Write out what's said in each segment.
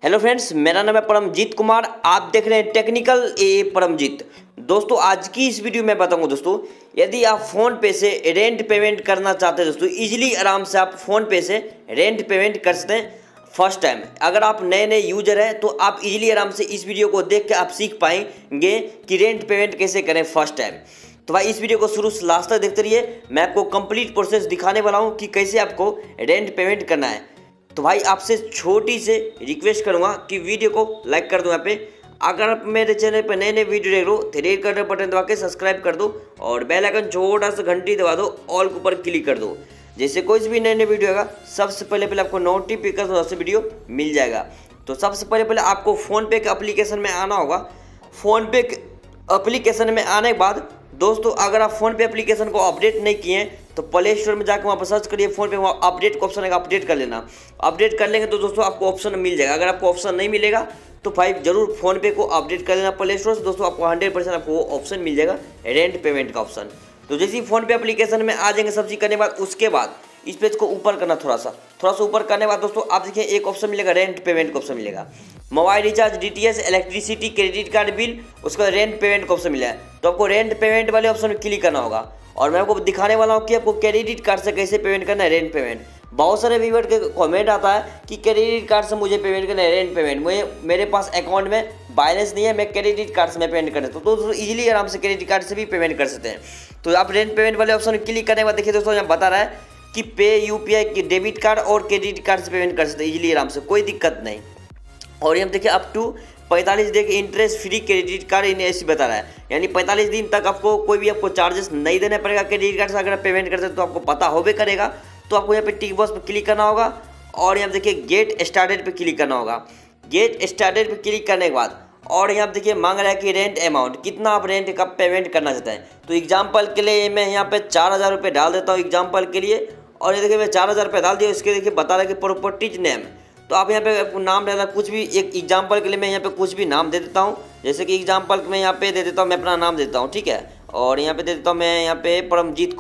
Hello friends, मेरा नाम है परमजीत कुमार। आप देख रहे हैं टेक्निकल ए परमजीत। दोस्तों, आज की इस वीडियो में बताऊंगा दोस्तों, यदि आप फ़ोन पे से रेंट पेमेंट करना चाहते हैं दोस्तों, इजीली आराम से आप फ़ोन पे से रेंट पेमेंट कर सकते हैं फर्स्ट टाइम। अगर आप नए नए यूजर हैं तो आप इजीली आराम से इस वीडियो को देख के आप सीख पाएंगे कि रेंट पेमेंट कैसे करें फर्स्ट टाइम। तो भाई इस वीडियो को शुरू से लास्ट तक देखते रहिए। मैं आपको कंप्लीट प्रोसेस दिखाने वाला हूँ कि कैसे आपको रेंट पेमेंट करना है। तो भाई आपसे छोटी से रिक्वेस्ट करूंगा कि वीडियो को लाइक कर दो। यहाँ पे अगर आप मेरे चैनल पर नए नए वीडियो देख रहे हो तो रेड करने बटन दबा के सब्सक्राइब कर दो और बेल आइकन छोटा सा घंटी दबा दो, ऑल के ऊपर क्लिक कर दो। जैसे कोई भी नए नए वीडियो आएगा सबसे पहले आपको नोटिफिकेशन से वीडियो मिल जाएगा। तो सबसे पहले आपको फ़ोनपे के एप्लीकेशन में आना होगा। फ़ोनपे के एप्लीकेशन में आने के बाद दोस्तों, अगर आप फ़ोनपे एप्लीकेशन को अपडेट नहीं किए हैं तो प्ले स्टोर में जाकर वहाँ पर सर्च करिए फ़ोनपे, वहाँ अपडेट का ऑप्शन है, अपडेट कर लेना। अपडेट कर लेंगे तो दोस्तों आपको ऑप्शन मिल जाएगा। अगर आपको ऑप्शन नहीं मिलेगा तो भाई जरूर फ़ोनपे को अपडेट कर लेना प्ले स्टोर से। दोस्तों आपको 100% आपको वो ऑप्शन मिल जाएगा, रेंट पेमेंट का ऑप्शन। तो जैसे ही फ़ोनपे एप्लीकेशन में आ जाएंगे सब चीज़ करने के बाद, उसके बाद इस पेज को ऊपर करना, थोड़ा सा ऊपर करने के बाद दोस्तों आप देखिए एक ऑप्शन मिलेगा, रेंट पेमेंट का ऑप्शन मिलेगा। Mobile recharge, DTH, electricity, credit card bill, उसका रेंट पेमेंट का ऑप्शन मिला है। तो आपको रेंट पेमेंट वाले ऑप्शन में क्लिक करना होगा और मैं आपको दिखाने वाला हूँ कि आपको क्रेडिट कार्ड से कैसे पेमेंट करना है रेंट पेमेंट। बहुत सारे व्यूअर के कमेंट आता है कि क्रेडिट कार्ड से मुझे पेमेंट करना है रेंट पेमेंट, मेरे पास अकाउंट में बैलेंस नहीं है, मैं क्रेडिट कार्ड से मैं पेमेंट कर सकता हूँ। तो दोस्तों इजीली आराम से क्रेडिट कार्ड से भी पेमेंट कर सकते हैं। तो आप रेंट पेमेंट वाले ऑप्शन में क्लिक करने के बाद देखिए दोस्तों यहाँ बता रहा है कि पे यूपीआई की डेबिट कार्ड और क्रेडिट कार्ड से पेमेंट कर सकते हैं इजीली आराम से, कोई दिक्कत नहीं। और ये हम देखिए अप टू 45 दिन के इंटरेस्ट फ्री क्रेडिट कार्ड इन्हें ऐसे बता रहा है, यानी 45 दिन तक आपको कोई भी आपको चार्जेस नहीं देना पड़ेगा क्रेडिट कार्ड से। अगर आप पेमेंट करते हैं तो आपको पता होबे करेगा। तो आपको यहाँ पे टिक बॉक्स पर क्लिक करना होगा और यहाँ देखिए गेट स्टार्टेड पे क्लिक करना होगा। गेट स्टार्टेड पे क्लिक करने के बाद और यहाँ देखिए मांग रहा है कि रेंट अमाउंट कितना आप रेंट का पेमेंट करना चाहते हैं। तो एग्जाम्पल के लिए मैं यहाँ पे 4000 रुपये डाल देता हूँ एग्जाम्पल के लिए। और ये देखिए मैं 4000 रुपये डाल दिया। इसके देखिए बता रहा है कि प्रॉपर्टीज नेम, तो आप यहाँ पे नाम डालना कुछ भी। एक एग्जाम्पल के लिए मैं यहाँ पे कुछ भी नाम दे देता हूँ। जैसे कि एग्जाम्पल मैं यहाँ पे दे देता हूँ, मैं अपना नाम देता हूँ, ठीक है। और यहाँ पे दे देता हूँ मैं यहाँ पे परमजीत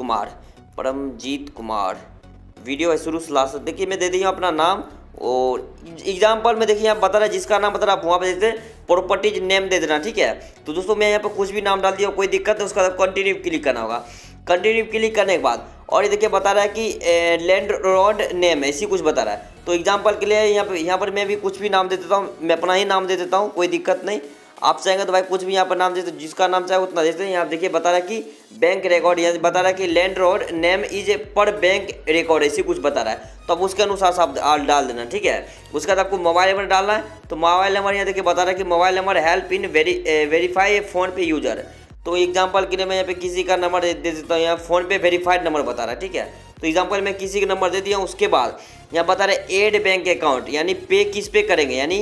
कुमार। वीडियो है शुरू से लास्ट तक देखिए, मैं दे दी हूँ अपना नाम। और एग्जाम्पल में देखिए यहाँ बता रहा है जिसका नाम बता रहा है आप वहाँ पे देते प्रॉपर्टीज नेम दे देना, ठीक है। तो दोस्तों मैं यहाँ पे कुछ भी नाम डाल दिया, कोई दिक्कत नहीं। उसका कंटिन्यू क्लिक करना होगा। कंटिन्यू क्लिक करने के बाद और ये देखिए बता रहा है कि लैंड रोड नेम ऐसी कुछ बता रहा है। तो एग्जाम्पल के लिए यहाँ पर मैं भी कुछ भी नाम दे देता हूँ, मैं अपना ही नाम दे देता हूँ, कोई दिक्कत नहीं। आप चाहेंगे तो भाई कुछ भी यहाँ पर नाम देते, जिसका नाम चाहे उतना देते हैं। यहाँ देखिए बता रहा है कि बैंक रिकॉर्ड, यहाँ बता रहा है कि landlord name is a per bank record ऐसी कुछ बता रहा है। तो अब उसके अनुसार से आप डाल देना, ठीक है। उसके बाद आपको मोबाइल नंबर डालना है। तो मोबाइल नंबर यहाँ देखिए बता रहा है कि mobile number help in verify a PhonePe user. तो एग्जाम्पल के लिए मैं यहाँ पे किसी का नंबर दे देता हूँ। यहाँ फोन पे वेरीफाइड नंबर बता रहा है, ठीक है। तो एग्जाम्पल मैं किसी का नंबर दे दिया। उसके बाद यहाँ बता रहे एड बैंक अकाउंट, यानी पे किस पे करेंगे, यानी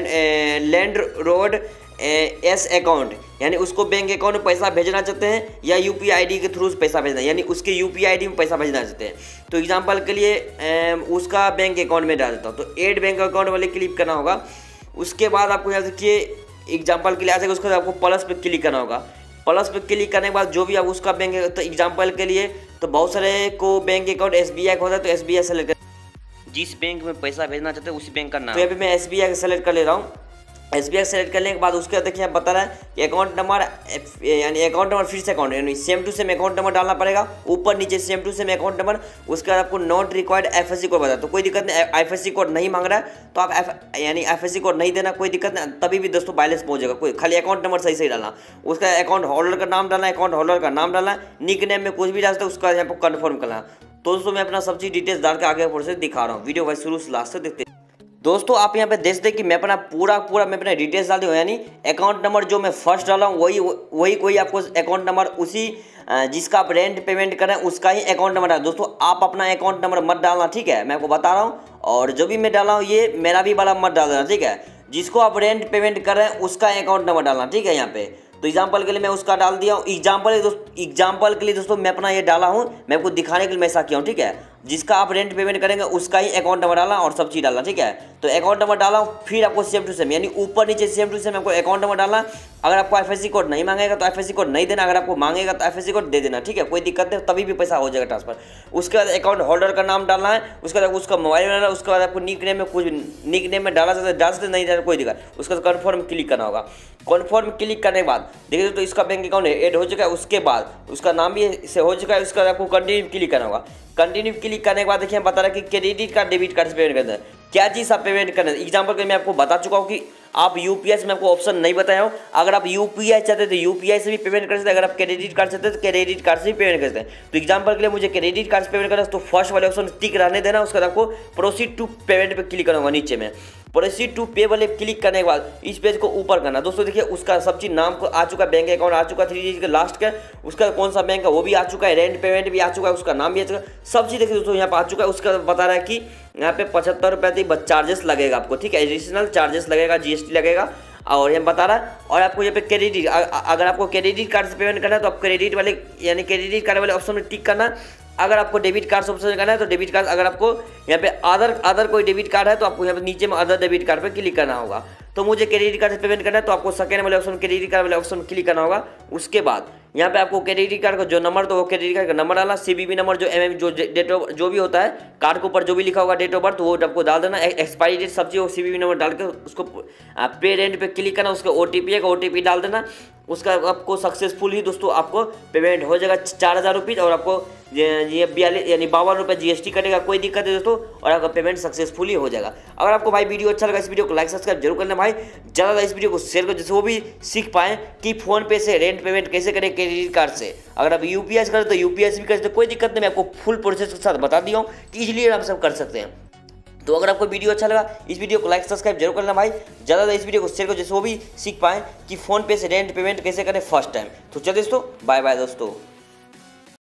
लैंड रोड एस अकाउंट, यानी उसको बैंक अकाउंट में पैसा भेजना चाहते हैं या यूपीआई आईडी के थ्रू पैसा भेजना, यानी उसके यूपीआई आईडी में पैसा भेजना चाहते हैं। तो एग्जाम्पल के लिए उसका बैंक अकाउंट में डाल देता हूँ। तो एड बैंक अकाउंट वाले क्लिक करना होगा। उसके बाद आपको यहाँ देखिए एग्जाम्पल के लिए आ जाएगा, उसके बाद आपको प्लस पे क्लिक करना होगा। प्लस पे क्लिक करने के बाद जो भी आप उसका बैंक, तो एग्जाम्पल के लिए तो बहुत सारे को बैंक अकाउंट एसबीआई का होता है, तो एसबीआई सेलेक्ट कर, जिस बैंक में पैसा भेजना चाहते हैं उसी बैंक का नाम। तो यहाँ पे मैं एसबीआई सेलेक्ट कर ले रहा हूँ। एसबीआई सेलेक्ट करने के बाद उसके बाद देखिए बता रहा है कि अकाउंट नंबर, यानी अकाउंट नंबर फिर से अकाउंट, यानी same to same account number डालना पड़ेगा, ऊपर नीचे same to same account number. उसके बाद आपको नॉट रिक्वायर्ड एफएससी कोड बता, तो कोई दिक्कत नहीं। एफएससी कोड नहीं मांग रहा है तो आप यानी एफएससी कोड नहीं देना, कोई दिक्कत नहीं। तभी भी दोस्तों बैलेंस पहुंचेगा, कोई खाली अकाउंट नंबर सही डालना। उसका अकाउंट होल्डर का नाम डालना, अकाउंट होल्डर का नाम डालना, निक नेम में कुछ भी डालते हैं उसका यहाँ पर कन्फर्म करना। तो दोस्तों मैं अपना सब चीज़ डिटेल्स डाल के आगे प्रोसेस दिखा रहा हूँ। वीडियो भाई शुरू से लास्ट तक देखते हैं। दोस्तों आप यहाँ पे देख सकते कि मैं अपना पूरा मैं अपना डिटेल्स डाल दी हूँ, यानी अकाउंट नंबर जो मैं फर्स्ट डाला हूँ वही कोई आपको अकाउंट नंबर उसी जिसका आप रेंट पेमेंट करें उसका ही अकाउंट नंबर डाल। दोस्तों आप अपना अकाउंट नंबर मत डालना, ठीक है, मैं आपको बता रहा हूँ। और जो भी मैं डाला हूँ ये मेरा भी वाला मत डाल देना, ठीक है। जिसको आप रेंट पेमेंट कर रहे हैं उसका अकाउंट नंबर डालना, ठीक है। यहाँ पे तो एग्जाम्पल के लिए मैं उसका डाल दिया हूँ। एग्जाम्पल के लिए दोस्तों मैं अपना ये डाला हूँ, मैं आपको दिखाने के लिए मैं ऐसा किया हूँ, ठीक है। जिसका आप रेंट पेमेंट करेंगे उसका ही अकाउंट नंबर डालना और सब चीज़ डालना, ठीक है। तो अकाउंट नंबर डाला, फिर आपको सेम टू सेम यानी ऊपर नीचे सेम टू सेम आपको अकाउंट नंबर डालना। अगर आपको IFSC कोड नहीं मांगेगा तो IFSC कोड नहीं देना, अगर आपको मांगेगा तो IFSC कोड दे देना, ठीक है, कोई दिक्कत नहीं, तभी भी पैसा हो जाएगा ट्रांसफर। उसके बाद अकाउंट होल्डर का नाम डालना है, उसके बाद उसका मोबाइल डालना, उसके बाद आपको निक नेम में कुछ निक नेम में डाल सकते नहीं डाल कोई दिक्कत। उसके बाद कन्फर्म क्लिक करना होगा। कन्फर्म क्लिक करने के बाद देखिए तो इसका बैंक अकाउंट ऐड हो चुका है, उसके बाद उसका नाम भी से हो चुका है, उसके बाद आपको कंटिन्यू क्लिक करना होगा। कंटिन्यू क्लिक करने के बाद देखिए बता रहा है कि क्रेडिट कार्ड डेबिट कार्ड से पेमेंट करना है, क्या चीज़ आप पेमेंट करना है। एग्जाम्पल के मैं आपको बता चुका हूँ कि आप UPI से मैं आपको ऑप्शन नहीं बताया हूँ। अगर आप UPI चाहते तो UPI से भी पेमेंट कर सकते हैं, अगर आप क्रेडिट कार्ड चाहते तो क्रेडिट कार्ड से भी पेमेंट कर सकते हैं। तो एग्जाम्पल के लिए मुझे क्रेडिट कार्ड से पेमेंट करना है तो फर्स्ट वाले ऑप्शन टिक रहने देना, उसके बाद आपको प्रोसीड टू पेमेंट पे क्लिक करना होगा। नीचे में प्रोसीड टू पे वाले क्लिक करने के बाद इस पेज को ऊपर करना। दोस्तों देखिए उसका सब चीज़ नाम को आ चुका है, बैंक अकाउंट आ चुका है, 3 डिजिट का लास्ट का, उसका कौन सा बैंक है वो भी आ चुका है, रेंट पेमेंट भी आ चुका है, उसका नाम भी आ चुका है, सब चीज़ देखिए दोस्तों यहाँ पर आ चुका है। उसका बता रहा है कि यहाँ पे 75 रुपये चार्जेस लगेगा आपको, ठीक है, एडिशनल चार्जेस लगेगा, GST लगेगा। और ये बता रहा है। और आपको यहाँ पे क्रेडिट, अगर आपको क्रेडिट कार्ड से पेमेंट करना है तो आप क्रेडिट वाले यानी क्रेडिट कार्ड वाले ऑप्शन में टिक करना। अगर आपको डेबिट कार्ड से ऑप्शन करना है तो डेबिट कार्ड, अगर आपको यहाँ पे अदर कोई डेबिट कार्ड है तो आपको यहाँ पे नीचे में अदर डेबिट कार्ड पे क्लिक करना होगा। तो मुझे क्रेडिट कार्ड से पेमेंट करना है तो आपको सेकेंड वाले ऑप्शन क्रेडिट कार्ड वाले ऑप्शन क्लिक करना होगा। उसके बाद यहाँ पे आपको क्रेडिट कार्ड का जो नंबर तो वो क्रेडिट कार्ड का नंबर डालना, CVV नंबर जो जो डेट ऑफ जो भी होता है कार्ड के ऊपर जो भी लिखा होगा डेट ऑफ बर्थ वो आपको डाल देना, एक्सपायरी डेट सब चीज़ CVV नंबर डाल के उसको पे रेंट पे क्लिक करना, उसका OTP है, OTP डाल देना। उसका आपको सक्सेसफुल ही दोस्तों आपको पेमेंट हो जाएगा 4000 रुपीज़, और आपको ये 42 यानी 52 रुपये GST कटेगा, कोई दिक्कत है दोस्तों, और आपका पेमेंट सक्सेसफुली हो जाएगा। अगर आपको भाई वीडियो अच्छा लगा इस वीडियो को लाइक सब्सक्राइब जरूर करना भाई, ज़्यादा इस वीडियो को शेयर करो जिससे वो भी सीख पाएँ कि फ़ोनपे से रेंट पेमेंट कैसे करें क्रेडिट कार्ड से। अगर आप UPI से करें तो UPI से भी कर सकते, कोई दिक्कत नहीं, मैं आपको फुल प्रोसेस के साथ बता दिया हूँ कि इजीली आराम से कर सकते हैं। तो अगर आपको वीडियो अच्छा लगा इस वीडियो को लाइक सब्सक्राइब जरूर करना भाई, ज़्यादा इस वीडियो को शेयर करो जिससे वो भी सीख पाएँ कि फ़ोनपे से रेंट पेमेंट कैसे करें फर्स्ट टाइम। तो चलिए दोस्तों, बाय बाय दोस्तों।